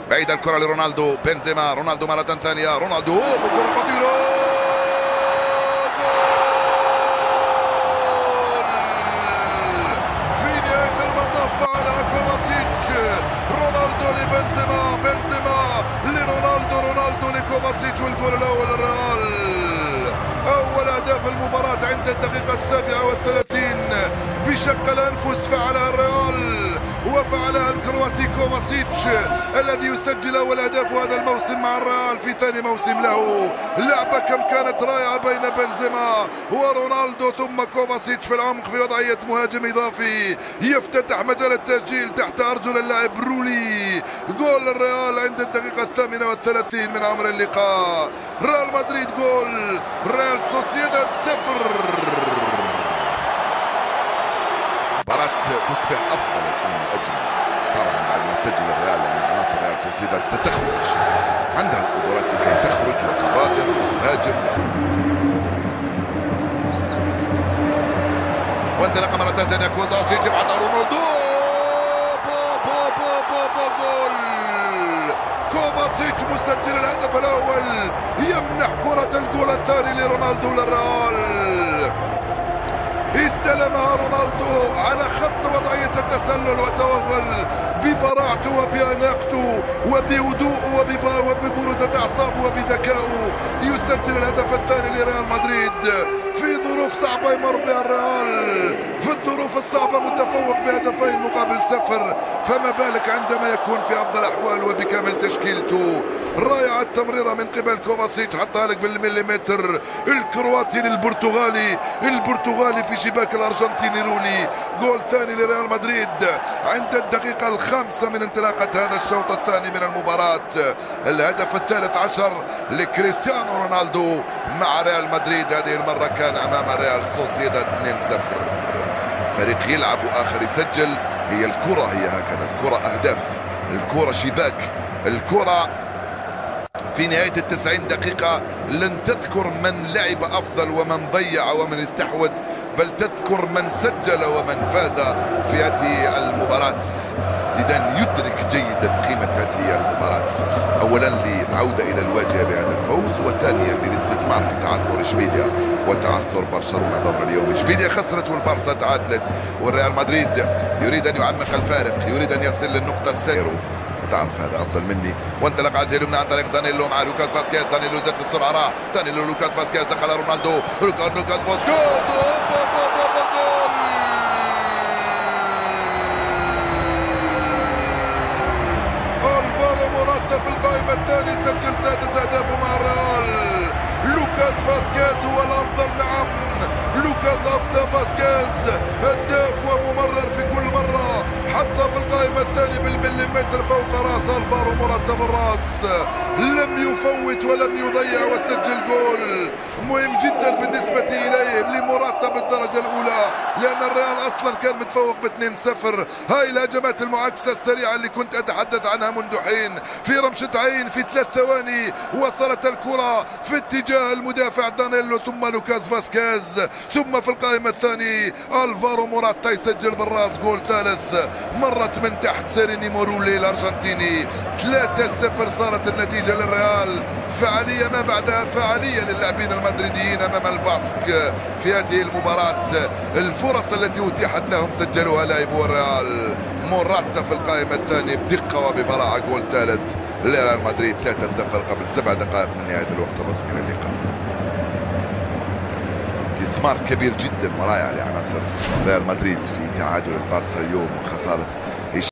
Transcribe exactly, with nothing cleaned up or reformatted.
بعيدة الكرة لرونالدو. بنزيما، رونالدو مرة ثانية، رونالدو وكرة خطيرة في نهاية المطاف على كوفاسيتش. رونالدو لبنزيما، بنزيما لرونالدو، رونالدو لكوفاسيتش، والجول الأول للريال. أول أهداف المباراة عند الدقيقة السابعة والثلاثين بشق الأنفس فعلها الريال وفعلها الكرواتي كوفاسيتش الذي يسجل أول أهداف هذا الموسم مع الريال في ثاني موسم له. لعبة كم كانت رائعة بين بنزيما ورونالدو ثم كوفاسيتش في العمق في وضعية مهاجم إضافي يفتتح مجال التسجيل تحت أرجل اللاعب رولي. جول الريال عند الدقيقة الثامنة والثلاثين من عمر اللقاء. ريال مدريد جول، ريال سوسيداد صفر. مباراة تصبح أفضل الآن وأجمل طبعا بعد ما سجل الريال، لأن عناصر ريال سوسيداد ستخرج، عندها القدرات لكي تخرج وتبادر وتهاجم. وانطلق مرة ثانية كوفاسيتش بعد رونالدو، با با با با با جول. كوفاسيتش مسجل الهدف الأول، يمنح كرة الجول الثاني لرونالدو للريال. استلمها رونالدو على خط وضعية التسلل وتوغل ببراعته وبأناقته وبهدوءه وببرودة أعصابه وبذكائه يسجل الهدف الثاني لريال مدريد في ظروف صعبة يمر بها الريال. في الظروف الصعبة متفوق بهدفين مقابل صفر، فما بالك عندما يكون في أفضل أحواله وبكامل تشكيلته. رائعة التمريرة من قبل كوفاسيتش، حطها لك بالمليمتر. الكرواتي للبرتغالي، البرتغالي في شباك الأرجنتيني رولي. جول ثاني لريال مدريد عند الدقيقة الخامسة من انطلاقة هذا الشوط الثاني من المباراة. الهدف الثالث عشر لكريستيانو رونالدو مع ريال مدريد، هذه المرة كان أمام ريال سوسيداد اثنين صفر. فريق يلعب وآخر يسجل، هي الكرة هي هكذا، الكرة أهداف، الكرة شباك، الكرة في نهاية التسعين دقيقة لن تذكر من لعب أفضل ومن ضيع ومن استحوذ، بل تذكر من سجل ومن فاز في هذه المباراة. زيدان يدرك جيدا قيمة هذه المباراة، أولا للعودة إلى الواجهة بهذا الفوز، وثانيا للاستثمار في تعثر إشبيليا وتعثر برشلونة ظهر اليوم. إشبيليا خسرت والبارسا تعادلت، والريال مدريد يريد أن يعمق الفارق، يريد أن يصل للنقطة السادسة. تعرف هذا افضل مني. وانطلق على الجهه اليمنى عن طريق دانيلو مع لوكاس فاسكيز. دانيلو زاد في السرعه، راح دانيلو، لوكاس فاسكيز دخل رونالدو، لوكاس فاسكيز جول. الفارو موراتا في القائمه الثاني سجل سادس اهدافه مع الريال. لوكاس فاسكيز هو الافضل، نعم لوكاس افضل فاسكيز هداف وممرر في كل مره، حتى في القائمه الثانيه بالمليمتر فوق راس الفارو موراتا بالراس، لم يفوت ولم يضيع وسجل جول مهم جدا بالنسبه اليه لموراتا بالدرجه الاولى، لان الريال اصلا كان متفوق ب اثنين صفر. هاي الهجمات المعاكسه السريعه اللي كنت اتحدث عنها منذ حين، في رمشه عين في ثلاث ثواني وصلت الكره في اتجاه المدافع دانيلو ثم لوكاس فاسكيز، ثم في القائمة الثانية الفارو موراتا يسجل بالراس جول ثالث، مرت من تحت سيريني مورولي الأرجنتيني. ثلاثة صفر صارت النتيجة للريال، فعالية ما بعدها فعالية للاعبين المدريديين أمام الباسك في هذه المباراة. الفرص التي أتيحت لهم سجلوها لاعبو الريال. موراتا في القائمة الثانية بدقة وببراعة جول ثالث لريال مدريد ثلاثة صفر قبل سبع دقائق من نهاية الوقت الرسمي للقاء. استثمار كبير جدا ورائع لعناصر ريال مدريد في تعادل البارسا اليوم وخسارة